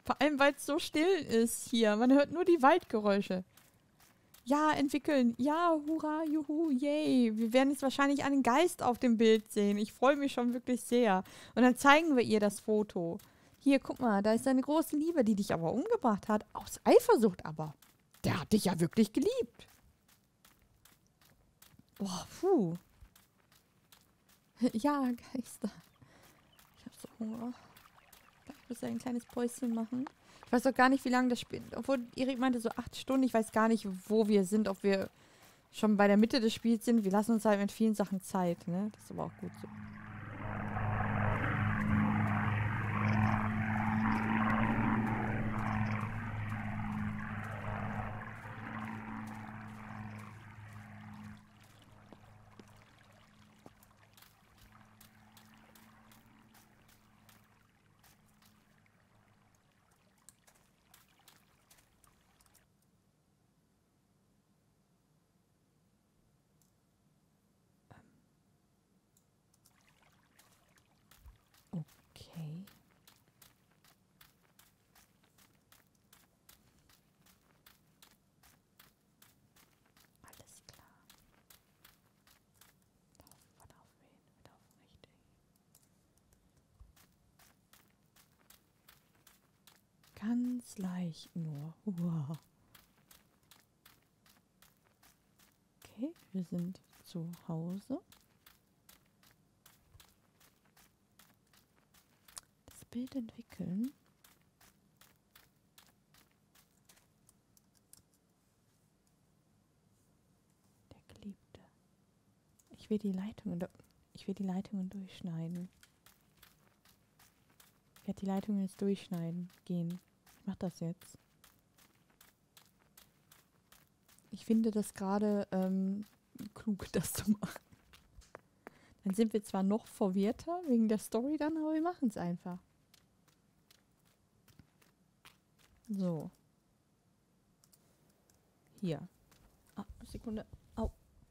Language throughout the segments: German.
Vor allem, weil es so still ist hier. Man hört nur die Waldgeräusche. Ja, entwickeln. Ja, hurra, juhu, yay. Wir werden jetzt wahrscheinlich einen Geist auf dem Bild sehen. Ich freue mich schon wirklich sehr. Und dann zeigen wir ihr das Foto. Hier, guck mal, da ist deine große Liebe, die dich aber umgebracht hat. Aus Eifersucht aber. Der hat dich ja wirklich geliebt. Boah, puh. Ja, Geister. Ich hab so Hunger. Ich muss ein kleines Päuschen machen. Ich weiß auch gar nicht, wie lange das Spiel... Obwohl, Erik meinte so 8 Stunden. Ich weiß gar nicht, wo wir sind. Ob wir schon bei der Mitte des Spiels sind. Wir lassen uns halt mit vielen Sachen Zeit, ne? Das ist aber auch gut so. Okay. Alles klar. Laufen wir laufen richtig. Ganz leicht nur. Wow. Okay, wir sind zu Hause. Das Bild entwickeln. Der Geliebte. Ich will die Leitungen durchschneiden. Ich werde die Leitungen jetzt durchschneiden. Gehen. Ich mach das jetzt. Ich finde das gerade klug, das zu machen. Dann sind wir zwar noch verwirrter wegen der Story dann, aber wir machen es einfach. So. Hier. Ah, Sekunde. Au.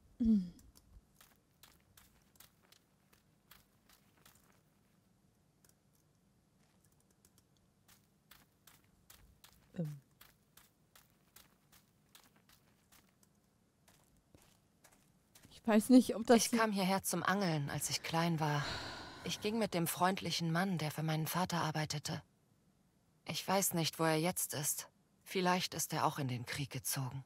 Ich weiß nicht, ob das... Ich kam hierher zum Angeln, als ich klein war. Ich ging mit dem freundlichen Mann, der für meinen Vater arbeitete. Ich weiß nicht, wo er jetzt ist. Vielleicht ist er auch in den Krieg gezogen.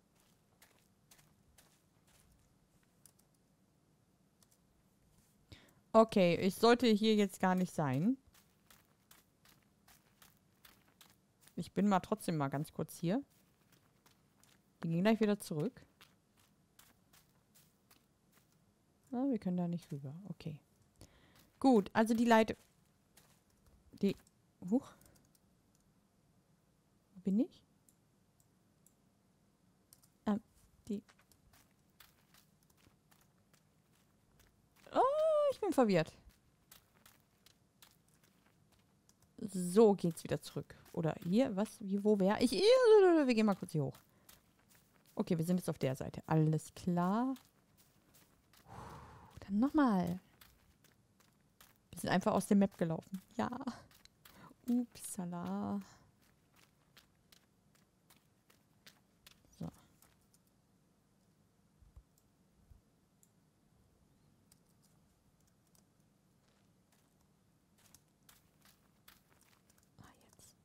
Okay, ich sollte hier jetzt gar nicht sein. Ich bin mal trotzdem mal ganz kurz hier. Wir gehen gleich wieder zurück. Ah, wir können da nicht rüber. Okay. Gut, also die Leitung... Huch. Wo bin ich? Oh, ich bin verwirrt. So geht's wieder zurück. Oder hier, was? Wie, wo, wer? Wir gehen mal kurz hier hoch. Okay, wir sind jetzt auf der Seite. Alles klar. Dann nochmal. Wir sind einfach aus dem Map gelaufen. Ja. Upsala. So. Ah, jetzt.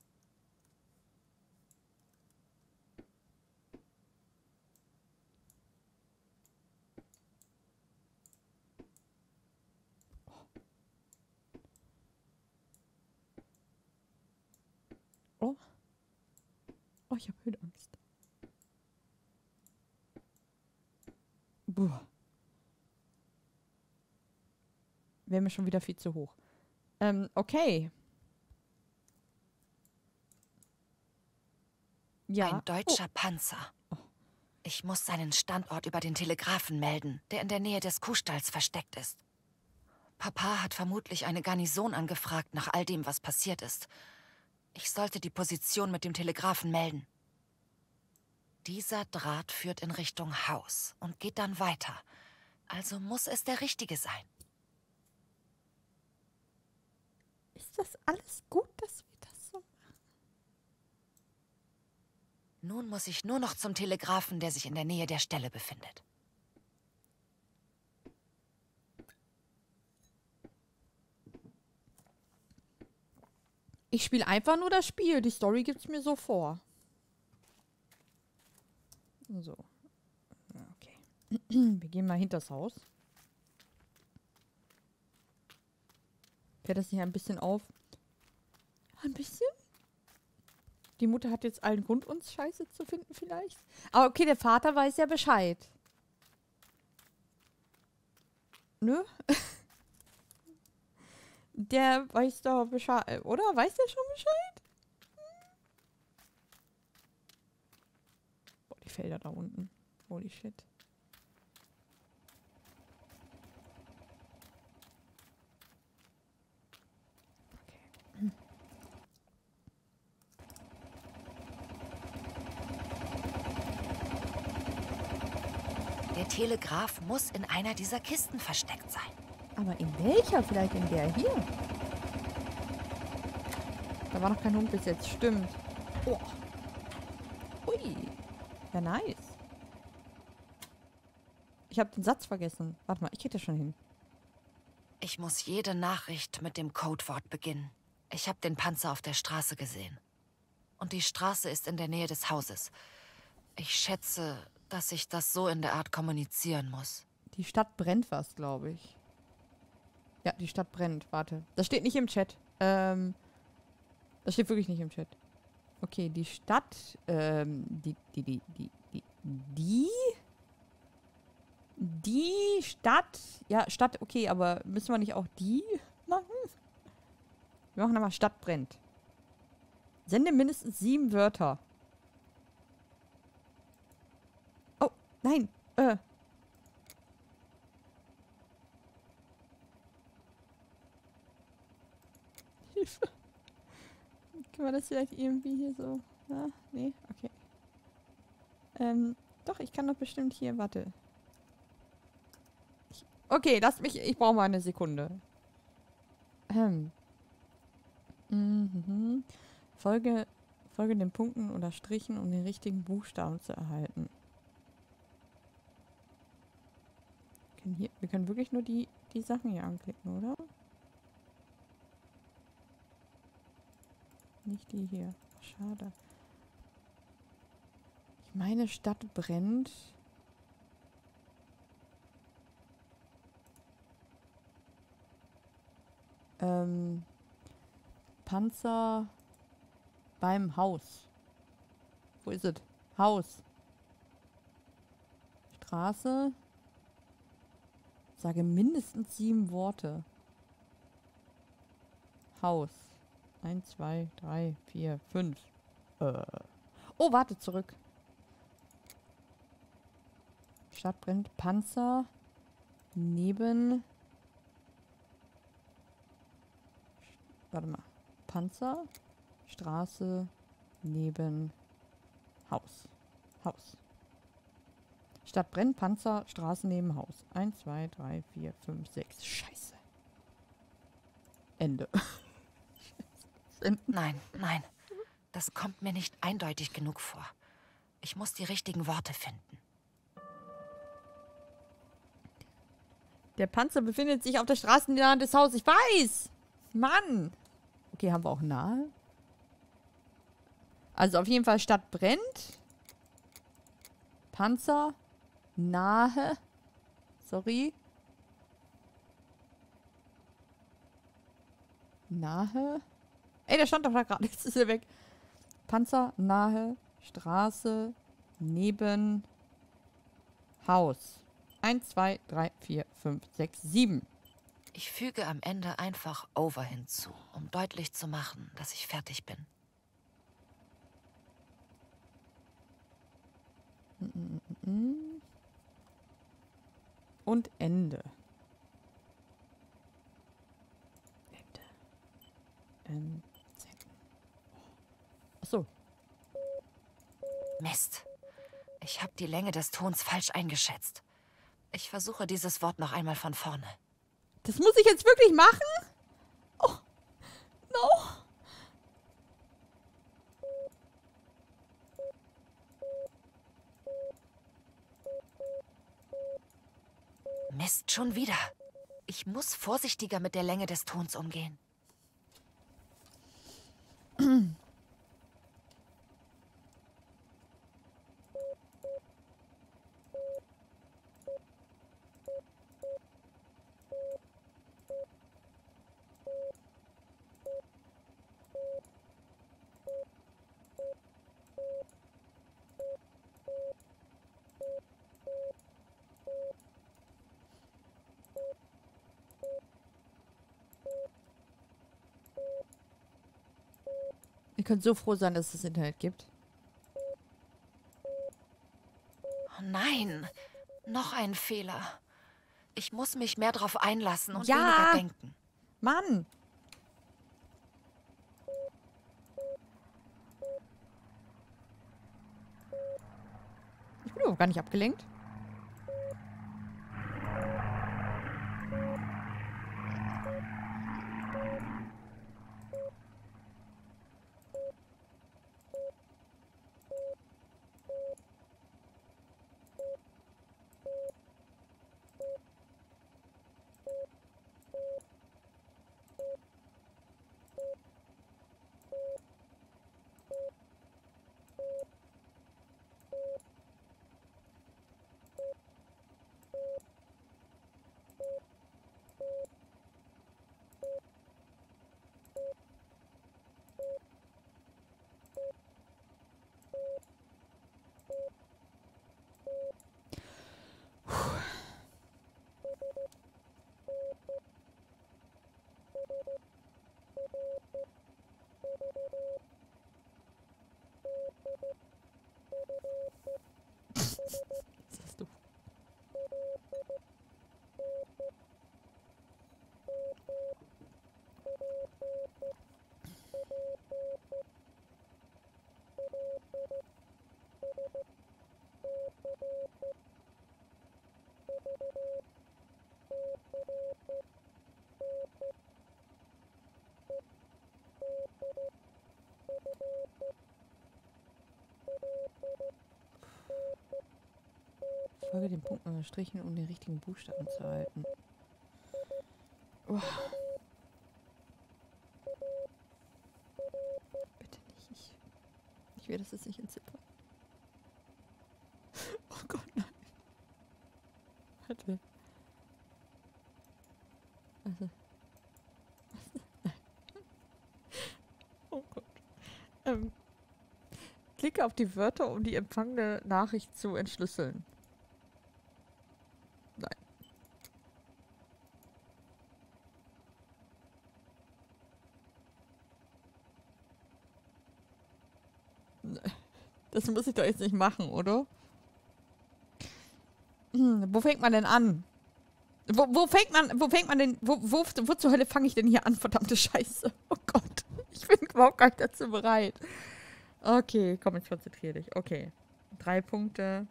Oh. Oh, ich habe Höhenangst. Boah. Wäre mir schon wieder viel zu hoch. Okay. Ja. Ein deutscher Panzer. Ich muss seinen Standort über den Telegraphen melden, der in der Nähe des Kuhstalls versteckt ist. Papa hat vermutlich eine Garnison angefragt nach all dem, was passiert ist. Ich sollte die Position mit dem Telegraphen melden. Dieser Draht führt in Richtung Haus und geht dann weiter. Also muss es der richtige sein. Ist das alles gut, dass wir das so machen? Nun muss ich nur noch zum Telegrafen, der sich in der Nähe der Stelle befindet. Ich spiele einfach nur das Spiel. Die Story gibt's mir so vor. So. Okay. Wir gehen mal hinters Haus. Fällt das nicht ein bisschen auf? Ein bisschen? Die Mutter hat jetzt allen Grund, uns Scheiße zu finden vielleicht. Aber okay, der Vater weiß ja Bescheid. Nö? Der weiß doch Bescheid, oder? Weiß der schon Bescheid? Boah, die Felder da unten. Holy shit. Okay. Der Telegraph muss in einer dieser Kisten versteckt sein. Aber in welcher? Vielleicht in der hier? Da war noch kein Hund bis jetzt. Stimmt. Oh. Ui. Ja, nice. Ich habe den Satz vergessen. Warte mal, ich krieg das schon hin. Ich muss jede Nachricht mit dem Codewort beginnen. Ich habe den Panzer auf der Straße gesehen. Und die Straße ist in der Nähe des Hauses. Ich schätze, dass ich das so in der Art kommunizieren muss. Die Stadt brennt was, glaube ich. Ja, die Stadt brennt. Warte. Das steht nicht im Chat. Das steht wirklich nicht im Chat. Okay, die Stadt, die Stadt, ja, Stadt, okay, aber müssen wir nicht auch die machen? Wir machen aber Stadt brennt. Sende mindestens 7 Wörter. Oh, nein, Hilfe. Können wir das vielleicht irgendwie hier so... Ja, nee, okay. Doch, ich kann doch bestimmt hier... Warte. Okay, lasst mich... Ich brauche mal eine Sekunde. Folge den Punkten oder Strichen, um den richtigen Buchstaben zu erhalten. Wir können wirklich nur die Sachen hier anklicken, oder? Nicht die hier. Schade. Ich meine, Stadt brennt. Panzer beim Haus. Wo ist es? Haus. Straße. Sage mindestens 7 Worte. Haus. 1, 2, 3, 4, 5. Oh, warte, zurück. Stadt brennt. Panzer. Neben. Warte mal. Panzer. Straße. Neben. Haus. Haus. Stadt brennt. Panzer. Straße neben Haus. 1, 2, 3, 4, 5, 6. Scheiße. Ende. Nein, nein. Das kommt mir nicht eindeutig genug vor. Ich muss die richtigen Worte finden. Der Panzer befindet sich auf der Straßennahe des Hauses. Ich weiß! Mann! Okay, haben wir auch nahe? Also auf jeden Fall Stadt brennt. Panzer. Nahe. Sorry. Nahe. Ey, der stand doch da gerade. Jetzt ist er weg. Panzer, nahe, Straße, neben, Haus. 1, 2, 3, 4, 5, 6, 7. Ich füge am Ende einfach over hinzu, um deutlich zu machen, dass ich fertig bin. Und Ende. Achso. Mist. Ich habe die Länge des Tons falsch eingeschätzt. Ich versuche dieses Wort noch einmal von vorne. Das muss ich jetzt wirklich machen? Oh. No. Mist, schon wieder. Ich muss vorsichtiger mit der Länge des Tons umgehen. Ihr könnt so froh sein, dass es das Internet gibt. Oh nein, noch ein Fehler. Ich muss mich mehr drauf einlassen und Ja. weniger denken. Mann! Ich bin überhaupt gar nicht abgelenkt. Das ist doof. Folge den Punkt unterstrichen, um den richtigen Buchstaben zu erhalten. Oh. Bitte nicht. Ich will, dass es nicht entziffert. Oh Gott, nein. Warte. Also. Nein. Oh Gott. Klicke auf die Wörter, um die empfangene Nachricht zu entschlüsseln. Nein. Das muss ich doch jetzt nicht machen, oder? Wo fängt man denn an? Wo fängt man denn, wo zur Hölle fange ich denn hier an, verdammte Scheiße? Oh Gott, ich bin überhaupt gar nicht dazu bereit. Okay, komm, jetzt konzentrier dich. Okay, 3 Punkte,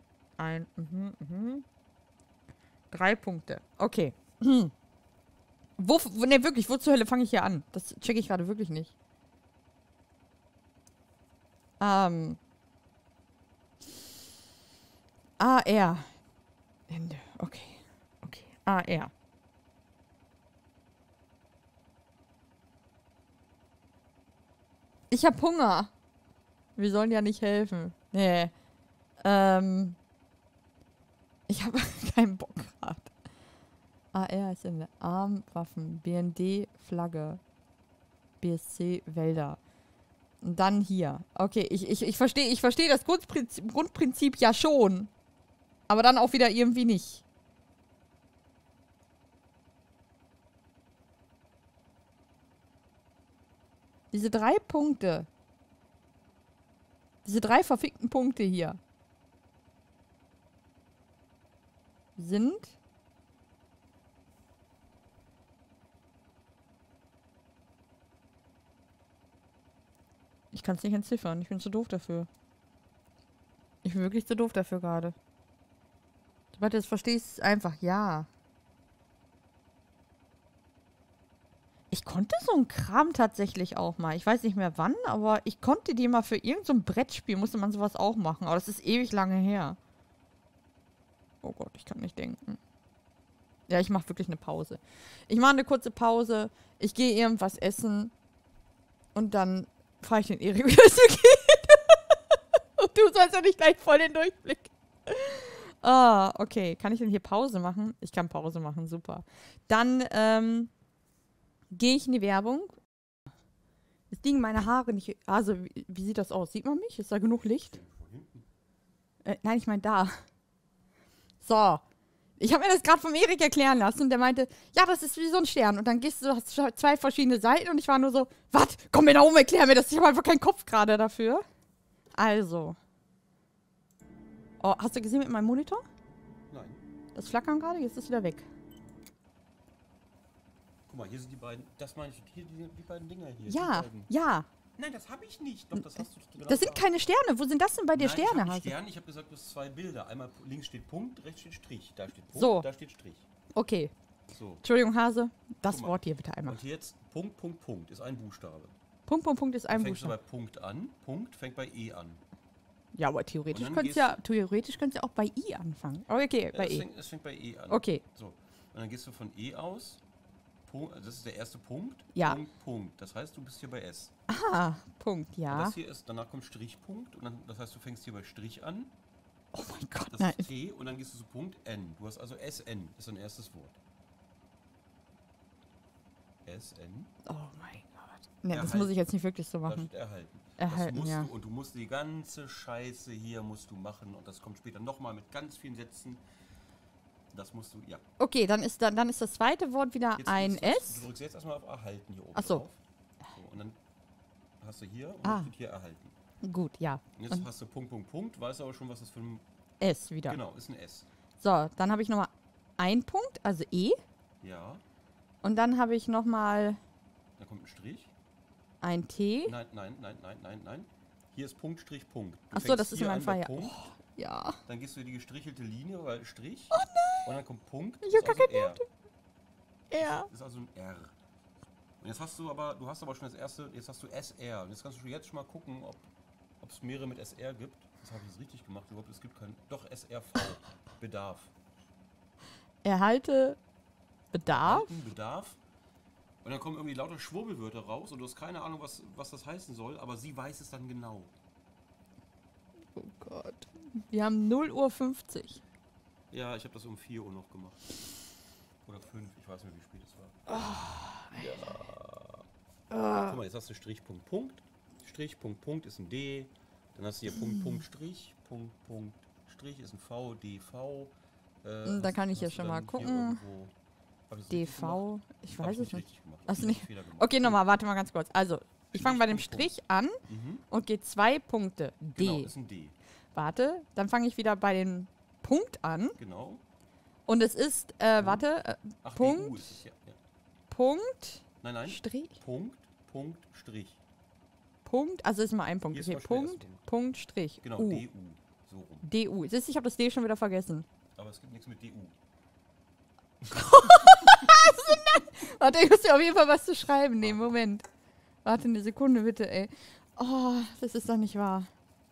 3 Punkte, okay. Ne, wirklich, wo zur Hölle fange ich hier an? Das checke ich gerade wirklich nicht. AR. Ende. Okay. Okay. AR. Ich hab Hunger. Wir sollen ja nicht helfen. Nee. Ich habe keinen Bock gerade. AR ist in der Armwaffen. BND Flagge. BSC Wälder. Und dann hier. Okay, ich verstehe das Grundprinzip ja schon. Aber dann auch wieder irgendwie nicht. Diese 3 Punkte. Diese 3 verfickten Punkte hier. Sind... Ich kann es nicht entziffern. Ich bin zu doof dafür. Ich bin wirklich zu doof dafür gerade. Sobald du das verstehst, einfach ja. Ich konnte so einen Kram tatsächlich auch mal. Ich weiß nicht mehr wann, aber ich konnte die mal für irgend so ein Brettspiel, musste man sowas auch machen. Aber das ist ewig lange her. Oh Gott, ich kann nicht denken. Ja, ich mache wirklich eine Pause. Ich mache eine kurze Pause. Ich gehe irgendwas essen. Und dann frage ich den Erik, wie das so geht. Und du sollst ja nicht gleich voll den Durchblick. Ah, okay. Kann ich denn hier Pause machen? Ich kann Pause machen, super. Dann gehe ich in die Werbung. Es liegen meine Haare nicht. Also, wie sieht das aus? Sieht man mich? Ist da genug Licht? Nein, ich meine da. So. Ich habe mir das gerade vom Erik erklären lassen und der meinte, ja, das ist wie so ein Stern. Und dann gehst du, hast 2 verschiedene Seiten und ich war nur so, was? Komm mir da oben, erklär mir das. Ich habe einfach keinen Kopf gerade dafür. Also. Oh, hast du gesehen mit meinem Monitor? Nein. Das Flackern gerade, jetzt ist es wieder weg. Guck mal, hier sind die beiden, das meine ich, hier die beiden Dinger hier. Ja, die beiden. ja. Nein, das habe ich nicht. Doch, das hast du genau. Das sind keine Sterne. Wo sind das denn bei dir Nein, Sterne, ich hab Hase? Sterne. Ich habe gesagt, du hast 2 Bilder. Einmal links steht Punkt, rechts steht Strich. Da steht Punkt, So. da steht Strich. Okay. So. Entschuldigung, Hase. Das Guck mal. Wort hier bitte einmal. Und jetzt Punkt, Punkt, Punkt ist ein Buchstabe. Punkt, Punkt, Punkt ist ein Fängst du bei Buchstabe. Punkt an, Punkt fängt bei E an. Ja, aber theoretisch Und dann könnte es ja auch bei I anfangen. Aber okay, bei E. Es fängt bei E an. Okay. So. Und dann gehst du von E aus. Punkt, das ist der erste Punkt. Ja. Punkt, Punkt. Das heißt, du bist hier bei S. Ah, Punkt, Und ja. das hier ist, danach kommt Strichpunkt. Und dann, das heißt, du fängst hier bei Strich an. Oh mein Gott, Das nein. ist T und dann gehst du zu Punkt N. Du hast also SN, ist dein erstes Wort. SN. Oh mein Gott. Ne, das Erhalten. muss ich jetzt nicht wirklich so Da machen. steht erhalten. Erhalten, das musst ja. du, und du musst die ganze Scheiße hier musst du machen. Und das kommt später nochmal mit ganz vielen Sätzen. Das musst du, ja. Okay, dann ist das zweite Wort wieder ein Du S. drückst jetzt erstmal auf Erhalten hier oben Ach so. drauf. So. Und dann hast du hier und Ah. dann steht hier Erhalten. Gut, ja. Und jetzt Und hast du Punkt, Punkt, Punkt. Weißt aber schon, was das für ein... S wieder. Genau, ist ein S. So, dann habe ich nochmal ein Punkt, also E. Ja. Und dann habe ich nochmal Da kommt ein Strich. ein T. Nein, nein, nein, nein, nein, nein. Hier ist Punkt, Strich, Punkt. Du Ach so, fängst das ist hier in meinem an bei Fall, ja. Punkt, Ja. Dann gehst du in die gestrichelte Linie, weil Strich. Oh nein! Und dann kommt Punkt. Ich hab gar also keine R. R. Das ist also ein R. Und jetzt hast du hast aber schon das erste, jetzt hast du SR. Und jetzt kannst du jetzt schon mal gucken, ob es mehrere mit SR gibt. Das habe ich jetzt richtig gemacht. Überhaupt, es gibt keinen. Doch, SRV. Bedarf. Erhalte Bedarf. Erhalten, Bedarf. Und dann kommen irgendwie lauter Schwurbelwörter raus und du hast keine Ahnung, was das heißen soll, aber sie weiß es dann genau. Oh Gott. Wir haben 0:50 Uhr. Ja, ich habe das um 4 Uhr noch gemacht. Oder 5, ich weiß nicht, wie spät es war. Guck mal, jetzt hast du Strich, Punkt, Punkt. Strich, Punkt, Punkt ist ein D. Dann hast du hier Punkt, Punkt, Strich. Punkt, Punkt, Strich ist ein V, DV. Da kann ich ja schon mal gucken. DV. Ich weiß es nicht. Hast du nicht? Okay, nochmal, warte mal ganz kurz. Also, ich fange bei dem Strich an und gehe 2 Punkte. D. Genau, ist ein D. Warte, dann fange ich wieder bei dem Punkt an. Genau. Und es ist, warte, Ach, Punkt, DU ist es, ja. Punkt, Nein, nein. Strich, Punkt, Punkt, Strich. Punkt, also ist mal ein Punkt. Hier ist Okay, mal schnell Punkt, erst Punkt, Strich. Genau, U. DU. So rum. DU. Siehst du, ich habe das D schon wieder vergessen. Aber es gibt nichts mit DU. Warte, ich muss dir auf jeden Fall was zu schreiben. Nee, Moment. Warte eine Sekunde bitte, ey. Oh, das ist doch nicht wahr.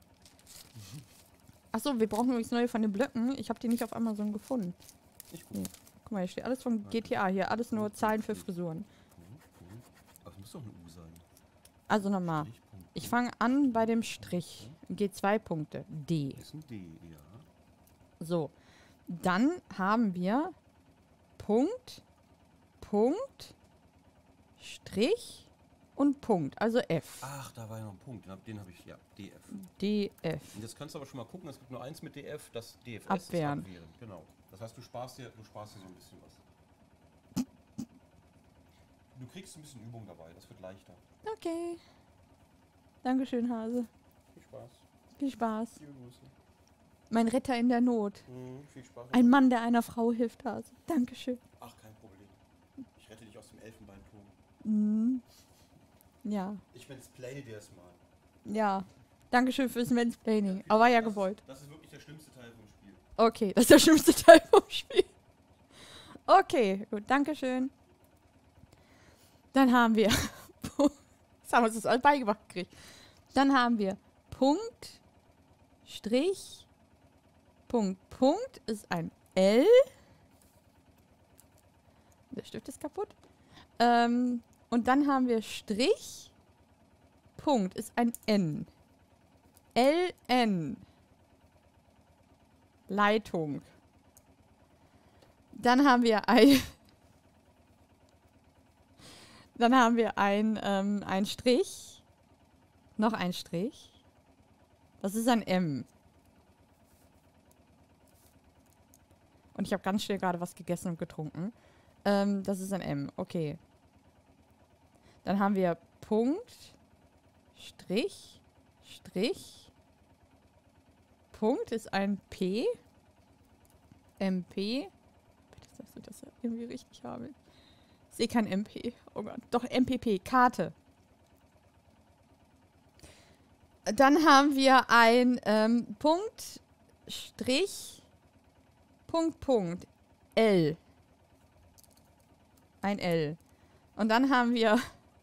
Achso, wir brauchen übrigens neue von den Blöcken. Ich habe die nicht auf Amazon gefunden. Ich guck. Nee. Guck mal, hier steht alles von GTA. Hier alles nur Zahlen für Frisuren. Punkt. Aber es muss doch ein U sein. Also nochmal. Strich, Punkt. Ich fange an bei dem Strich. Geht 2 Punkte. D. Ist ein D, ja. So. Dann haben wir Punkt, Punkt, Strich und Punkt. Also F. Ach, da war ja noch ein Punkt. Den habe ich, ja. DF. DF. Und jetzt kannst du aber schon mal gucken, es gibt nur eins mit DF, das DFS Abwehren. ist abwehren. Genau. Das heißt, du sparst dir so ein bisschen was. Du kriegst ein bisschen Übung dabei, das wird leichter. Okay. Dankeschön, Hase. Viel Spaß. Viel Spaß. Liebe Grüße. Mein Retter in der Not. Viel Spaß. Ein Mann, der einer Frau hilft, Hase. Dankeschön. Ach, kein Problem. Ich rette dich aus dem Elfenbeinturm. Mhm. Ja. Ich mansplaine dir das mal. Ja. Dankeschön fürs Mansplaining. Aber war ja gewollt. Das ist wirklich der schlimmste Teil vom Spiel. Okay, das ist der schlimmste Teil vom Spiel. Okay, gut, Dankeschön. Dann haben wir. Jetzt haben wir uns das alles beigebracht gekriegt. Dann haben wir Punkt, Strich, Punkt, Punkt ist ein L. Der Stift ist kaputt. Und dann haben wir Strich. Punkt ist ein N. LN. Leitung. Dann haben wir ein... Dann haben wir ein Strich. Noch ein Strich. Das ist ein M. Und ich habe ganz schnell gerade was gegessen und getrunken. Das ist ein M. Okay. Dann haben wir Punkt, Strich, Strich. Punkt ist ein P. MP. Bitte sagst du das irgendwie richtig haben. Ich sehe kein MP. Oh Gott. Doch, MPP. Karte. Dann haben wir ein Punkt, Strich, Punkt, Punkt. L. Ein L. Und dann haben wir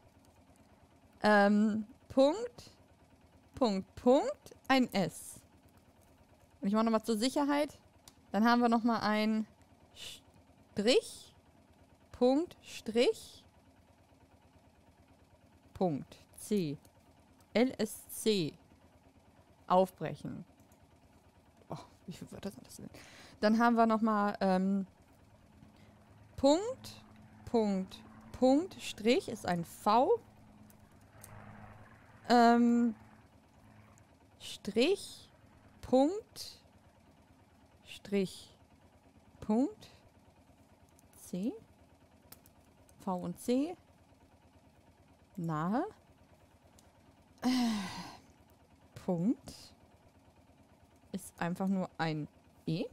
Punkt, Punkt, Punkt, ein S. Und ich mache nochmal zur Sicherheit. Dann haben wir nochmal ein Strich, Punkt, Strich, Punkt, C. LSC. Aufbrechen. Oh, wie viele Wörter sind das denn? Dann haben wir nochmal Punkt, Punkt, Punkt, Strich ist ein V. Strich, Punkt, Strich, Punkt, C. V und C. Nahe. Punkt ist einfach nur ein E.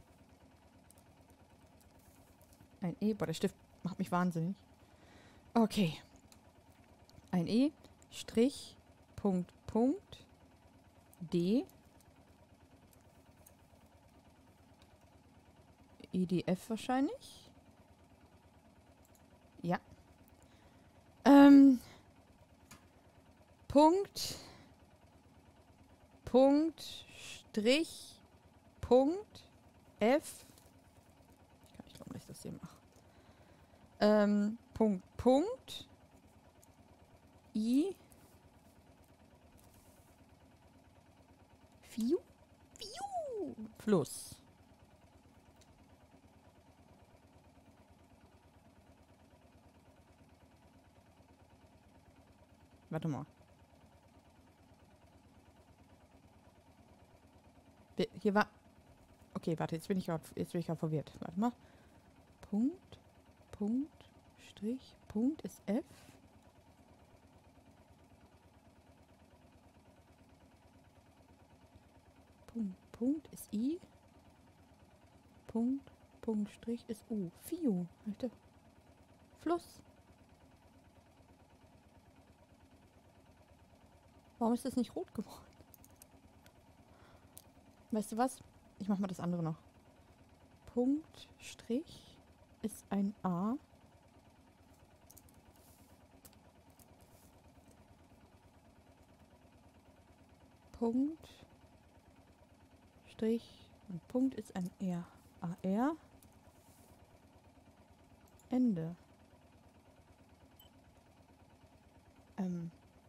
Ein E. Boah, der Stift macht mich wahnsinnig. Okay. Ein E. Strich. Punkt. Punkt. D. EDF wahrscheinlich. Ja. Punkt. Punkt. Strich. Punkt. F. Ich kann nicht glauben, dass ich das hier mache. Punkt. Punkt. I. Fiu. Fiu. Fluss. Warte mal. Hier war... Okay, warte, jetzt bin ich gerade verwirrt. Warte mal. Punkt, Punkt, Strich, Punkt ist F. Punkt, Punkt ist I. Punkt, Punkt, Strich ist U. Fiu, Alter. Fluss. Warum ist das nicht rot geworden? Weißt du was? Ich mach mal das andere noch. Punkt, Strich ist ein A. Punkt, Strich und Punkt ist ein R. AR. Ende. Habe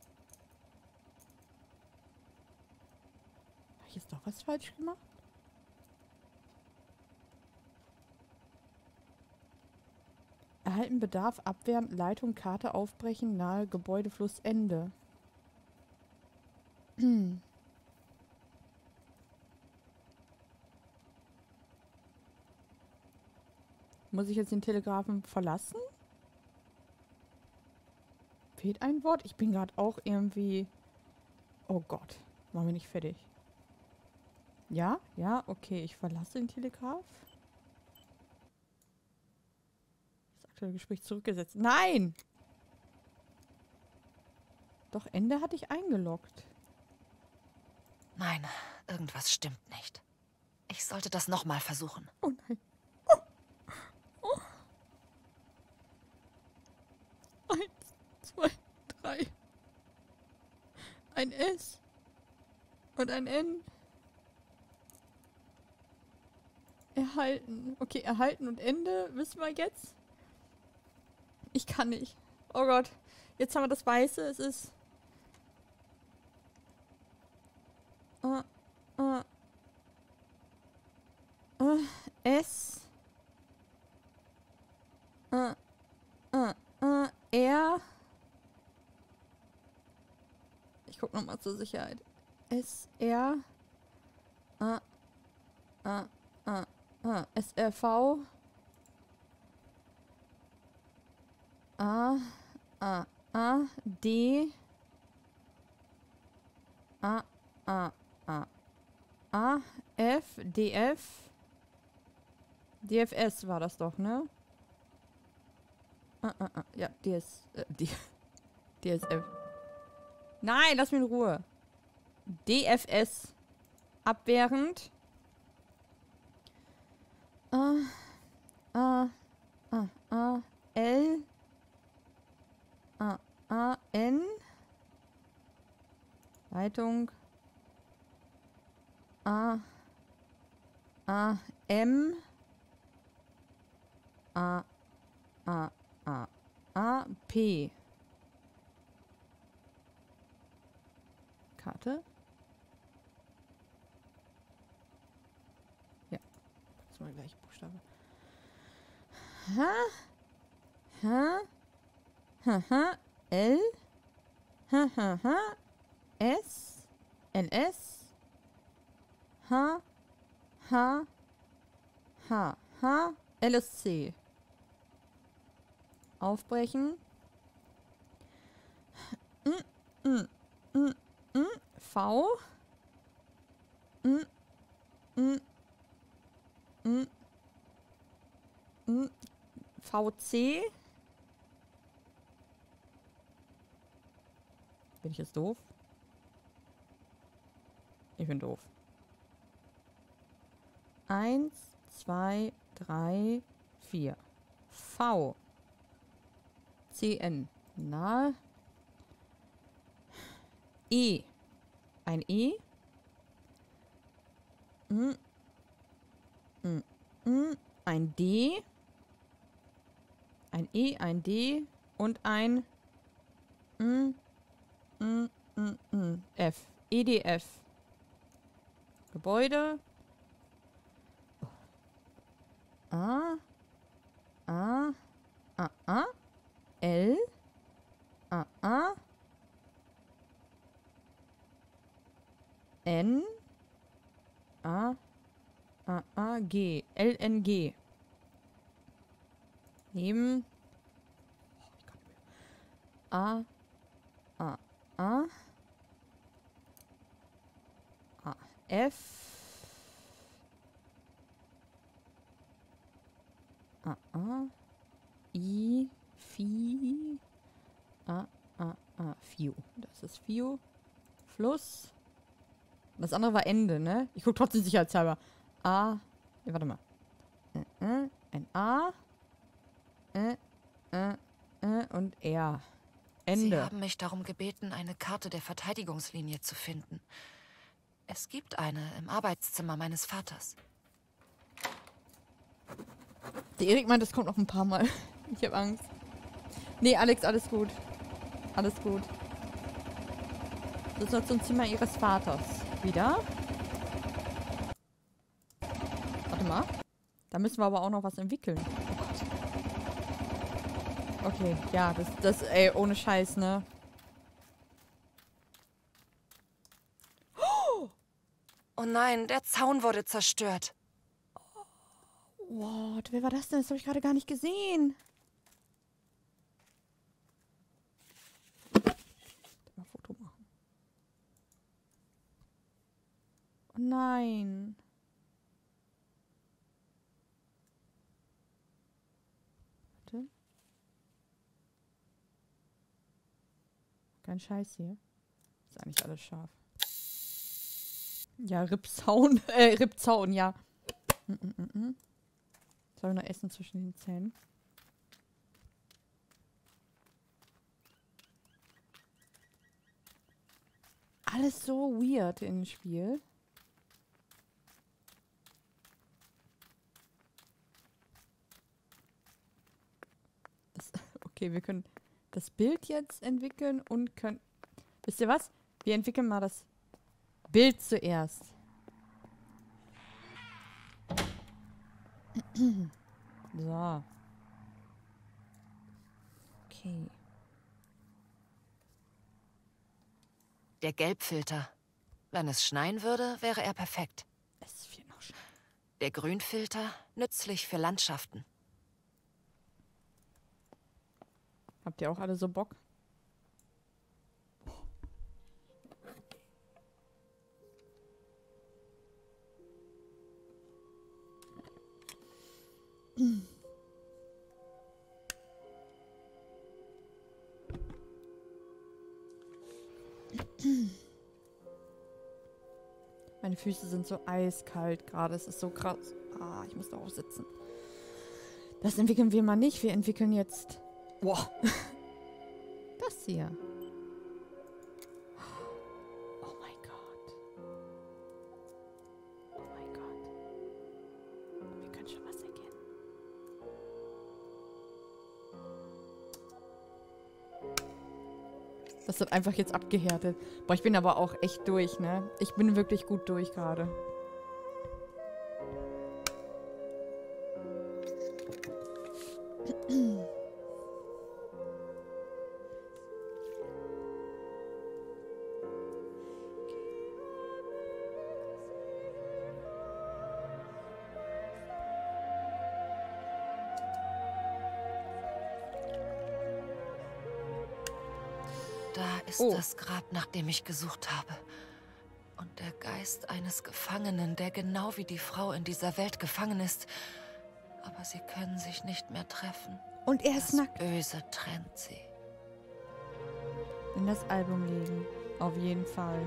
ich jetzt doch was falsch gemacht? Erhalten Bedarf, abwehren, Leitung, Karte aufbrechen, nahe Gebäude, Fluss, Ende. Muss ich jetzt den Telegrafen verlassen? Fehlt ein Wort? Ich bin gerade auch irgendwie... Oh Gott, machen wir nicht fertig. Ja, ja, okay, ich verlasse den Telegraph. Das aktuelle Gespräch zurückgesetzt. Nein! Doch, Ende hatte ich eingeloggt. Nein, irgendwas stimmt nicht. Ich sollte das nochmal versuchen. Oh nein. Oh. 1, 2, 3. Ein S. Und ein N. Erhalten. Okay, erhalten und Ende wissen wir jetzt. Ich kann nicht. Oh Gott. Jetzt haben wir das Weiße. Es ist... S... R... Ich guck nochmal zur Sicherheit. S, R... S, R, V... D... F, DF... DFS war das doch, ne? Ja, DSF. Nein, lass mich in Ruhe. DFS. Abwehrend. L. N. Leitung. M. P. Karte. Ja. Das war der gleiche Buchstabe. L. S. NS. LSC. Aufbrechen. V. VC. Bin ich jetzt doof? Ich bin doof. 1, 2, 3, 4. V. CN. Na. E. Ein E. Ein D. Ein E, ein D und ein F. EDF. Gebäude. L. N. G. LNG. Neben. F. I. Fi. Few. Das ist Few. Fluss. Das andere war Ende, ne? Ich guck trotzdem sicherheitshalber. Ja, warte mal. Ein A. Und R. Ende. Sie haben mich darum gebeten, eine Karte der Verteidigungslinie zu finden. Es gibt eine im Arbeitszimmer meines Vaters. Der Erik meint, das kommt noch ein paar Mal. Ich habe Angst. Nee, Alex, alles gut. Alles gut. Das ist noch zum Zimmer ihres Vaters. Wieder. Warte mal. Da müssen wir aber auch noch was entwickeln. Oh Gott. Okay, ja, ey, ohne Scheiß, ne? Oh nein, der Zaun wurde zerstört. What? Wer war das denn? Das habe ich gerade gar nicht gesehen. Mal ein Foto machen. Oh nein. Warte. Kein Scheiß hier. Ist eigentlich alles scharf. Ja, Rippzaun. Rippzaun, ja. Soll ich noch essen zwischen den Zähnen? Alles so weird im Spiel. Okay, wir können das Bild jetzt entwickeln und können... Wisst ihr was? Wir entwickeln mal das Bild zuerst. So. Okay. Der Gelbfilter. Wenn es schneien würde, wäre er perfekt. Es wird noch schneien. Der Grünfilter, nützlich für Landschaften. Habt ihr auch alle so Bock? Meine Füße sind so eiskalt gerade. Es ist so krass. Ah, ich muss da auch sitzen. Das entwickeln wir mal nicht. Wir entwickeln jetzt... Boah. Das hier. Oh mein Gott. Oh mein Gott. Wir können schon was erkennen. Das wird einfach jetzt abgehärtet. Boah, ich bin aber auch echt durch, ne? Ich bin wirklich gut durch gerade. Da ist das Grab, nach dem ich gesucht habe. Und der Geist eines Gefangenen, der genau wie die Frau in dieser Welt gefangen ist. Aber sie können sich nicht mehr treffen. Und er ist Das nackt. Böse trennt sie. In das Album legen. Auf jeden Fall.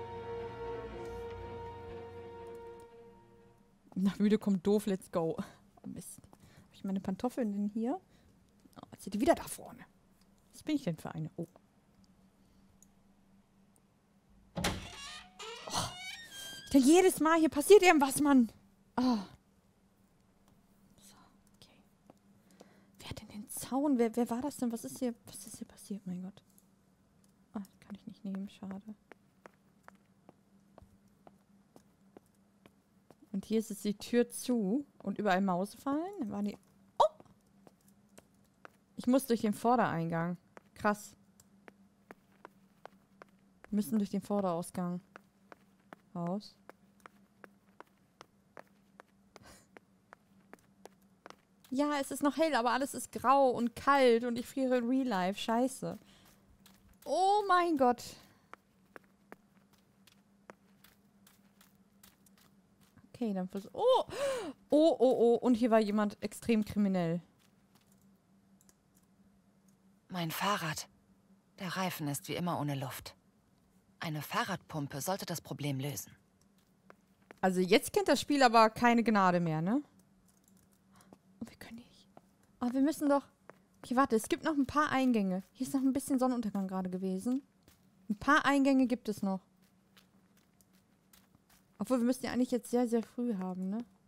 Nach müde kommt doof, let's go. Oh Mist. Habe ich meine Pantoffeln denn hier? Oh, jetzt sind die wieder da vorne. Was bin ich denn für eine? Oh. Denn jedes Mal hier passiert irgendwas, Mann. Oh. So, okay. Wer hat denn den Zaun? Wer war das denn? Was ist hier passiert? Mein Gott. Ah, kann ich nicht nehmen. Schade. Und hier ist es die Tür zu. Und überall Mausfallen. Dann waren die... Oh! Ich muss durch den Vordereingang. Krass. Wir müssen durch den Vorderausgang. Raus. Ja, es ist noch hell, aber alles ist grau und kalt und ich friere in Real Life. Scheiße. Oh mein Gott. Okay, dann versuch... Oh! Oh, oh, oh. Und hier war jemand extrem kriminell. Mein Fahrrad. Der Reifen ist wie immer ohne Luft. Eine Fahrradpumpe sollte das Problem lösen. Also jetzt kennt das Spiel aber keine Gnade mehr, ne? Oh, wir können nicht. Oh, wir müssen doch... Okay, warte, es gibt noch ein paar Eingänge. Hier ist noch ein bisschen Sonnenuntergang gerade gewesen. Ein paar Eingänge gibt es noch. Obwohl, wir müssen ja eigentlich jetzt sehr, sehr früh haben, ne?